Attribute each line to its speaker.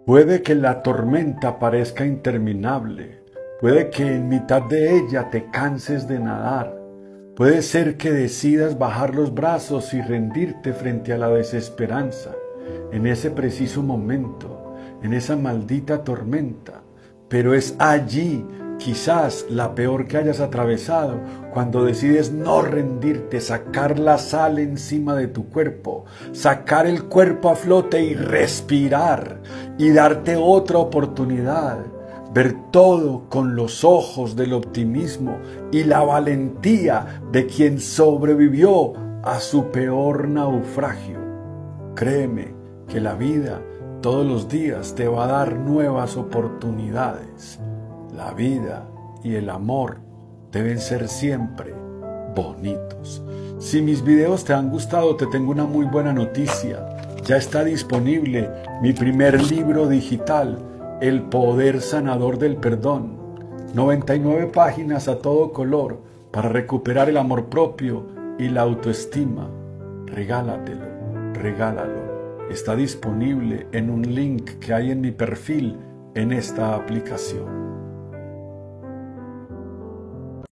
Speaker 1: Puede que la tormenta parezca interminable, puede que en mitad de ella te canses de nadar, puede ser que decidas bajar los brazos y rendirte frente a la desesperanza, en ese preciso momento, en esa maldita tormenta, pero es allí quizás la peor que hayas atravesado, cuando decides no rendirte, sacar la sal encima de tu cuerpo, sacar el cuerpo a flote y respirar y darte otra oportunidad, ver todo con los ojos del optimismo y la valentía de quien sobrevivió a su peor naufragio. Créeme que la vida todos los días te va a dar nuevas oportunidades. La vida y el amor deben ser siempre bonitos. Si mis videos te han gustado, te tengo una muy buena noticia. Ya está disponible mi primer libro digital, El Poder Sanador del Perdón. 99 páginas a todo color para recuperar el amor propio y la autoestima. Regálatelo, regálalo. Está disponible en un link que hay en mi perfil en esta aplicación.